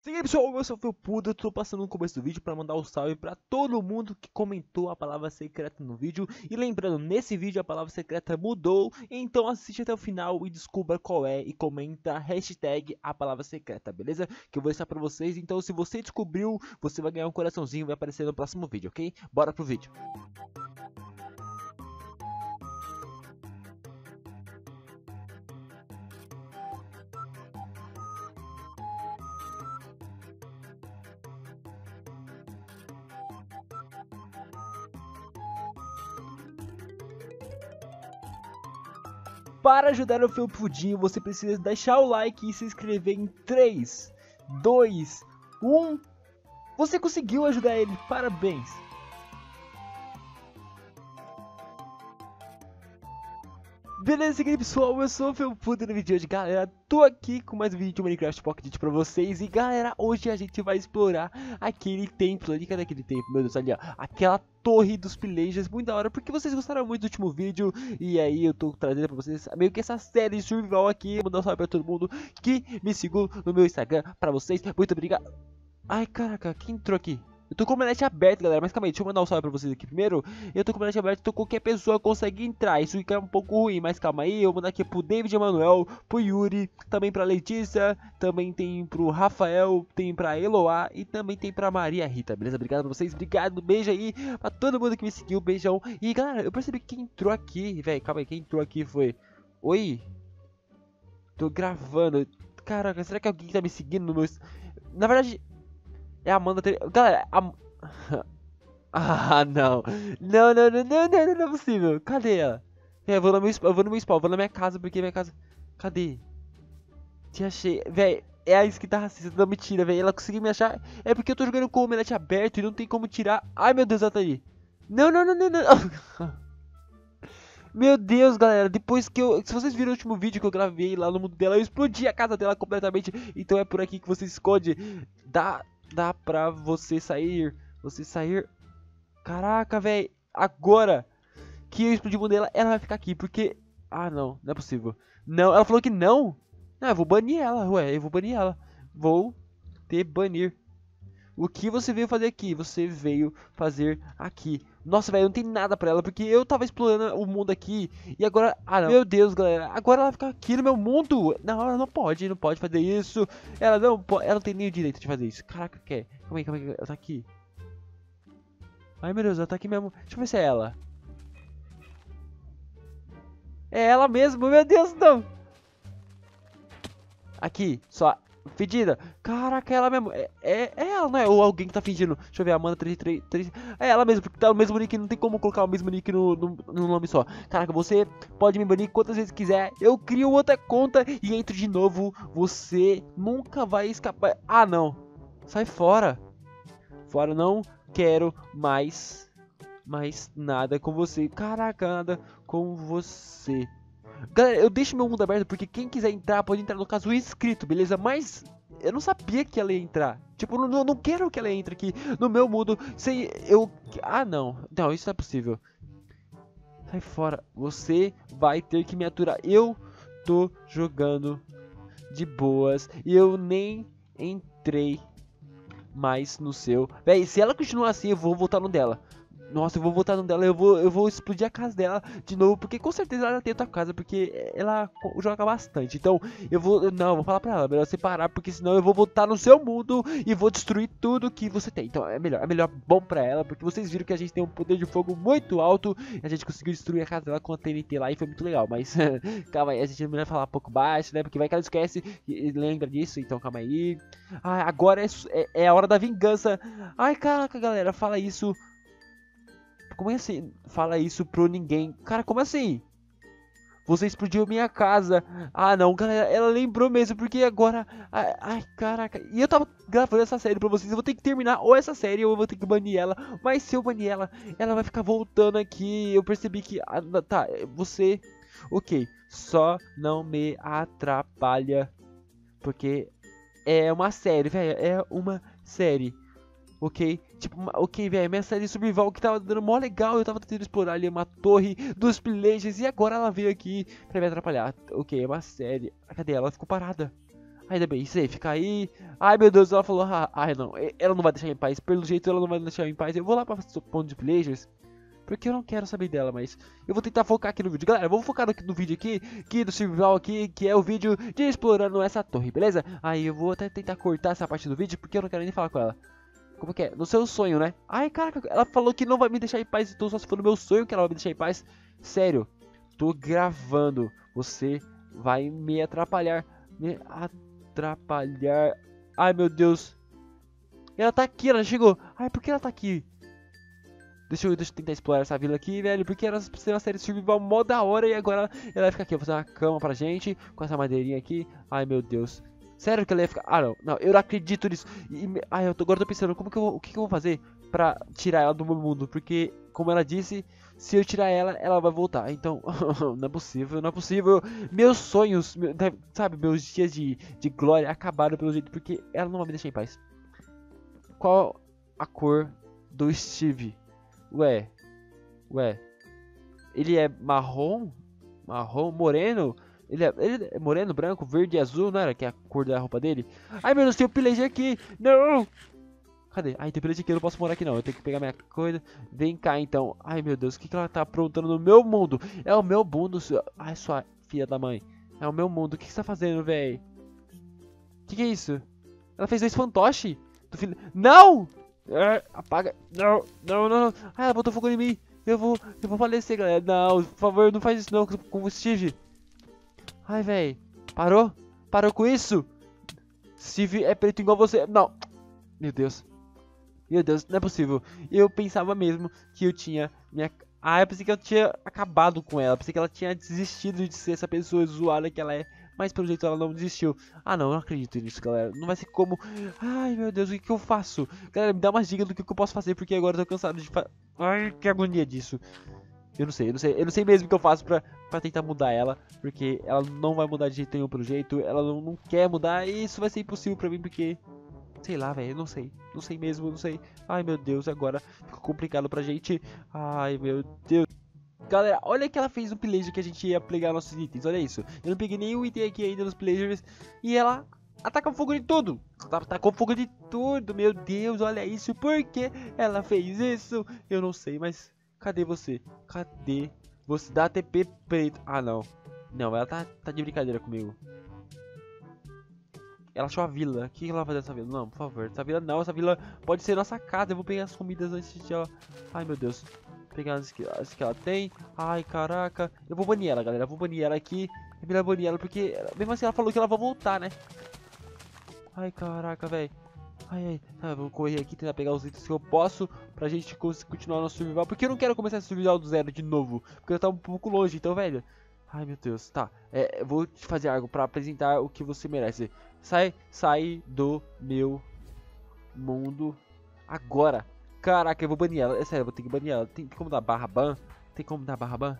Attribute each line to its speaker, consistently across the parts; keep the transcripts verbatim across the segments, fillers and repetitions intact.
Speaker 1: E aí pessoal, eu sou o Felpudo, eu tô passando no começo do vídeo para mandar um salve para todo mundo que comentou a palavra secreta no vídeo. E lembrando, nesse vídeo a palavra secreta mudou, então assiste até o final e descubra qual é e comenta hashtag a palavra secreta, beleza? Que eu vou deixar para vocês, então se você descobriu, você vai ganhar um coraçãozinho e vai aparecer no próximo vídeo, ok? Bora pro vídeo. Para ajudar o Felpudinho, você precisa deixar o like e se inscrever em três, dois, um. Você conseguiu ajudar ele, parabéns! Beleza, aqui pessoal, eu sou o Felpudo no vídeo de hoje, galera. Tô aqui com mais um vídeo de Minecraft Pocket pra vocês. E galera, hoje a gente vai explorar aquele templo ali. Cadê aquele templo? Meu Deus, ali ó, aquela torre dos pillagers, muito da hora, porque vocês gostaram muito do último vídeo. E aí eu tô trazendo pra vocês meio que essa série de survival aqui. Mandar um salve pra todo mundo que me seguiu no meu Instagram, pra vocês. Muito obrigado. Ai, caraca, quem entrou aqui? Eu tô com o omelete aberto, galera, mas calma aí, deixa eu mandar um salve pra vocês aqui primeiro. Eu tô com o omelete aberto, então qualquer pessoa consegue entrar. Isso fica um pouco ruim, mas calma aí. Eu vou mandar aqui pro David Emanuel, pro Yuri, também pra Letícia, também tem pro Rafael, tem pra Eloá e também tem pra Maria Rita, beleza? Obrigado pra vocês, obrigado, beijo aí pra todo mundo que me seguiu, beijão. E galera, eu percebi que quem entrou aqui, velho, calma aí, quem entrou aqui foi... Oi? Tô gravando. Caraca, será que alguém tá me seguindo no meu... Na verdade... É a Amanda. Ter... Galera, a... Ah, não. Não, não, não, não, não, não é possível. Cadê ela? É, eu vou no meu spawn, eu vou no meu spawn, vou na minha casa, porque minha casa... Cadê? Te achei. Véi, é a skin tá racista, não, mentira, véi. Ela conseguiu me achar. É porque eu tô jogando com o omelete aberto e não tem como tirar. Ai, meu Deus, ela tá aí. Não, não, não, não, não. Meu Deus, galera, depois que eu... Se vocês viram o último vídeo que eu gravei lá no mundo dela, eu explodi a casa dela completamente. Então é por aqui que você esconde. Dá... Dá pra você sair. Você sair. Caraca, velho. Agora que eu explodi o mundo dela, ela vai ficar aqui. Porque. Ah, não. Não é possível. Não, ela falou que não. Não, eu vou banir ela. Ué, eu vou banir ela. Vou te banir. O que você veio fazer aqui? Você veio fazer aqui. Nossa, velho, não tem nada pra ela, porque eu tava explorando o mundo aqui. E agora, ah não, meu Deus, galera. Agora ela vai ficar aqui no meu mundo. Não, ela não pode, não pode fazer isso. Ela não pode, ela não tem nem o direito de fazer isso. Caraca, quer? Calma aí, calma aí, ela tá aqui. Ai, meu Deus, ela tá aqui mesmo. Deixa eu ver se é ela. É ela mesmo, meu Deus, não. Aqui, só... Fedida, caraca, é ela mesmo, é, é, é ela, não é? Ou alguém que tá fingindo. Deixa eu ver, Amanda três três três. É ela mesmo, porque tá o mesmo nick, não tem como colocar o mesmo nick no, no, no nome só. Caraca, você pode me banir quantas vezes quiser. Eu crio outra conta e entro de novo. Você nunca vai escapar. Ah, não, sai fora. Fora, não quero mais, mais nada com você. Caraca, nada com você. Galera, eu deixo meu mundo aberto porque quem quiser entrar pode entrar, no caso, o inscrito, beleza? Mas eu não sabia que ela ia entrar. Tipo, eu não, não quero que ela entre aqui no meu mundo sem eu... Ah, não. Não, isso não é possível. Sai fora. Você vai ter que me aturar. Eu tô jogando de boas e eu nem entrei mais no seu... Véi, se ela continuar assim, eu vou voltar no dela. Nossa, eu vou voltar no dela, eu vou, eu vou explodir a casa dela de novo, porque com certeza ela tem outra casa, porque ela joga bastante. Então, eu vou, não, eu vou falar pra ela, melhor separar, porque senão eu vou voltar no seu mundo e vou destruir tudo que você tem. Então, é melhor, é melhor bom pra ela, porque vocês viram que a gente tem um poder de fogo muito alto, e a gente conseguiu destruir a casa dela com a T N T lá e foi muito legal, mas calma aí, a gente não vai falar um pouco baixo, né, porque vai que ela esquece e lembra disso, então calma aí. Ah, agora é, é, é a hora da vingança. Ai, caraca, galera, fala isso. Como é assim? Fala isso pro ninguém. Cara, como assim? Você explodiu minha casa. Ah, não, galera. Ela lembrou mesmo. Porque agora... Ai, ai, caraca. E eu tava gravando essa série pra vocês. Eu vou ter que terminar ou essa série ou eu vou ter que banir ela. Mas se eu banir ela, ela vai ficar voltando aqui. Eu percebi que... Ah, tá, você... Ok. Só não me atrapalha. Porque é uma série, velho. É uma série. Ok? Tipo, ok, velho, minha série de survival que tava dando mó legal, eu tava tentando explorar ali uma torre dos pillagers e agora ela veio aqui pra me atrapalhar. Ok, é uma série. Cadê ela? Ela ficou parada. Ainda bem, isso aí, fica aí. Ai, meu Deus, ela falou, ah, ai, não, ela não vai deixar em paz. Pelo jeito, ela não vai deixar em paz. Eu vou lá pra ponto de pillagers, porque eu não quero saber dela, mas eu vou tentar focar aqui no vídeo. Galera, vamos focar no, no vídeo aqui, aqui do survival aqui, que é o vídeo de explorando essa torre, beleza? Aí eu vou até tentar cortar essa parte do vídeo, porque eu não quero nem falar com ela. Como que é? No seu sonho, né? Ai, caraca, ela falou que não vai me deixar em paz, então só se for no meu sonho que ela vai me deixar em paz. Sério, tô gravando, você vai me atrapalhar, me atrapalhar. Ai, meu Deus. Ela tá aqui, ela chegou. Ai, por que ela tá aqui? Deixa eu, deixa eu tentar explorar essa vila aqui, velho. Porque era ser uma série de survival mó da hora. E agora ela vai ficar aqui. Eu vou fazer uma cama pra gente. Com essa madeirinha aqui. Ai, meu Deus. Sério que ela ia ficar... Ah, não. Não, eu não acredito nisso. E, ai, eu tô, agora eu tô pensando. Como que eu, o que, que eu vou fazer pra tirar ela do meu mundo? Porque, como ela disse, se eu tirar ela, ela vai voltar. Então, não é possível, não é possível. Meus sonhos, meu, sabe, meus dias de, de glória acabaram pelo jeito. Porque ela não vai me deixar em paz. Qual a cor do Steve? Ué, ué, ele é marrom? Marrom, moreno? Ele é, ele é moreno, branco, verde e azul, não era que é a cor da roupa dele? Ai, meu Deus, tem o pillager aqui! Não! Cadê? Ai, tem pillager aqui, eu não posso morar aqui não, eu tenho que pegar minha coisa. Vem cá, então. Ai, meu Deus, o que, que ela tá aprontando no meu mundo? É o meu mundo, sua... Ai, sua filha da mãe. É o meu mundo, o que, que você tá fazendo, véi? O que, que é isso? Ela fez dois fantoches? Do filho... Não! É, apaga. Não, não, não, não. Ah, ela botou fogo em mim. Eu vou, eu vou falecer, galera. Não, por favor, não faz isso não com o Steve. Ai, velho. Parou? Parou com isso? Steve é preto igual você. Não. Meu Deus. Meu Deus, não é possível. Eu pensava mesmo que eu tinha minha... Ah, eu pensei que eu tinha acabado com ela. Eu pensei que ela tinha desistido de ser essa pessoa zoada que ela é. Mas pelo jeito ela não desistiu. Ah não, eu não acredito nisso, galera. Não vai ser como... Ai, meu Deus, o que, que eu faço? Galera, me dá umas dicas do que, que eu posso fazer, porque agora eu tô cansado de fazer... Ai, que agonia disso. Eu não sei, eu não sei. Eu não sei mesmo o que eu faço pra, pra tentar mudar ela. Porque ela não vai mudar de jeito nenhum pelo jeito. Ela não, não quer mudar e isso vai ser impossível pra mim, porque... Sei lá, velho, não sei. Não sei mesmo, não sei. Ai, meu Deus, agora ficou complicado pra gente. Ai, meu Deus. Galera, olha que ela fez no pillager que a gente ia pegar nossos itens, olha isso. Eu não peguei nenhum item aqui ainda nos pillagers. E ela ataca fogo de tudo. Ela atacou fogo de tudo, meu Deus, olha isso. Por que ela fez isso? Eu não sei, mas cadê você? Cadê você? Dá T P preto. Ah, não. Não, ela tá, tá de brincadeira comigo. Ela achou a vila. O que ela vai fazer nessa vila? Não, por favor. Essa vila não. Essa vila pode ser nossa casa. Eu vou pegar as comidas antes de ela... Ai, meu Deus. Pegar as que, as que ela tem. Ai, caraca. Eu vou banir ela, galera. Eu vou banir ela aqui. É melhor banir ela porque... Mesmo assim, ela falou que ela vai voltar, né? Ai, caraca, velho. Ai, ai. Tá, eu vou correr aqui, tentar pegar os itens que eu posso. Pra gente continuar nosso survival. Porque eu não quero começar esse survival do zero de novo. Porque eu tá um pouco longe. Então, velho... Ai, meu Deus. Tá. É, eu vou te fazer algo pra apresentar o que você merece. Sai, sai do meu mundo agora. Caraca, eu vou banir ela. É sério, eu vou ter que banir ela. Tem como dar barra ban? Tem como dar barra ban?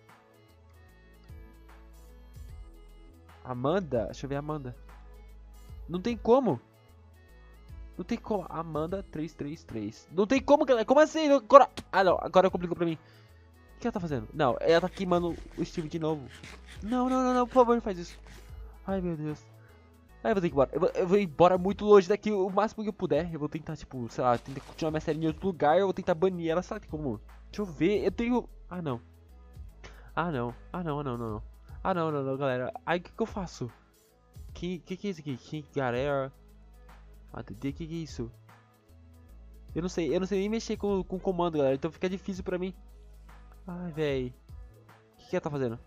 Speaker 1: Amanda? Deixa eu ver a Amanda. Não tem como. Não tem como. Amanda três três três. Não tem como, galera. Como assim? Agora... Ah, não. Agora complicou pra mim. O que ela tá fazendo? Não, ela tá queimando o Steve de novo. Não, não, não, não. Por favor, não faz isso. Ai, meu Deus. Aí eu vou ter que ir embora. Eu vou, eu vou ir embora muito longe daqui, o máximo que eu puder. Eu vou tentar, tipo, sei lá, tentar continuar minha série em outro lugar. Eu vou tentar banir ela, sabe como? Deixa eu ver, eu tenho... Ah, não. Ah, não. Ah, não, não, não, não. Ah, não, não, não, galera. Aí, o que que eu faço? Que que que é isso aqui? Que galera... Ah, que que é isso? Eu não sei, eu não sei nem mexer com, com o comando, galera. Então fica difícil pra mim. Ai, véi. O que que ela tá fazendo?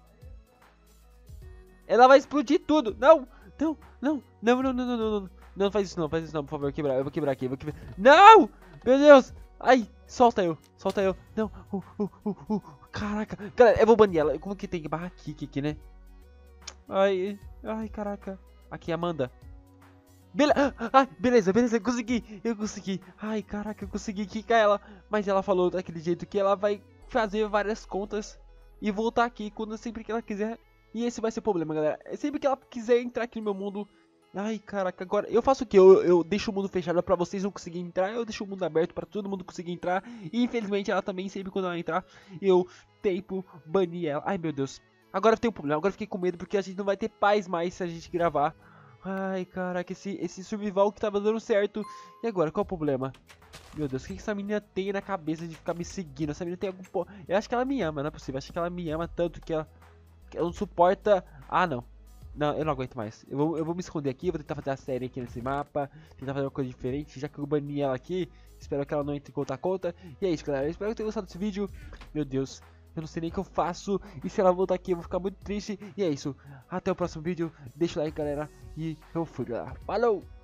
Speaker 1: Ela vai explodir tudo. Não, não, não, não, não, não, não, não, não. Não faz isso não, faz isso não, por favor, quebrar. Eu vou quebrar aqui, eu vou quebrar. Não! Meu Deus! Ai, solta eu, solta eu. Não, uh, uh, uh, uh. Caraca. Galera, eu vou banir ela. Como que tem que barrar kick aqui, né? Ai, ai, caraca. Aqui, Amanda. Bele ah, beleza, beleza, eu consegui, eu consegui. Ai, caraca, eu consegui quicar ela. Mas ela falou daquele jeito que ela vai fazer várias contas e voltar aqui quando sempre que ela quiser. E esse vai ser o problema, galera. Sempre que ela quiser entrar aqui no meu mundo. Ai, caraca, agora eu faço o que? Eu, eu deixo o mundo fechado pra vocês não conseguirem entrar. Eu deixo o mundo aberto pra todo mundo conseguir entrar. E infelizmente ela também, sempre quando ela entrar, eu tento banir ela. Ai, meu Deus. Agora eu tenho um problema, agora eu fiquei com medo porque a gente não vai ter paz mais se a gente gravar. Ai, caraca, esse, esse survival que tava dando certo. E agora, qual o problema? Meu Deus, o que que essa menina tem na cabeça de ficar me seguindo? Essa menina tem algum... po- Eu acho que ela me ama, não é possível. Acho que ela me ama tanto que ela, que ela não suporta... Ah, não. Não, eu não aguento mais. Eu vou, eu vou me esconder aqui, vou tentar fazer a série aqui nesse mapa. Tentar fazer uma coisa diferente, já que eu bani ela aqui. Espero que ela não entre em conta conta. E é isso, galera. Eu espero que tenham gostado desse vídeo. Meu Deus, eu não sei nem o que eu faço. E se ela voltar aqui, eu vou ficar muito triste. E é isso. Até o próximo vídeo. Deixa o like, galera. E eu fui, galera. Falou!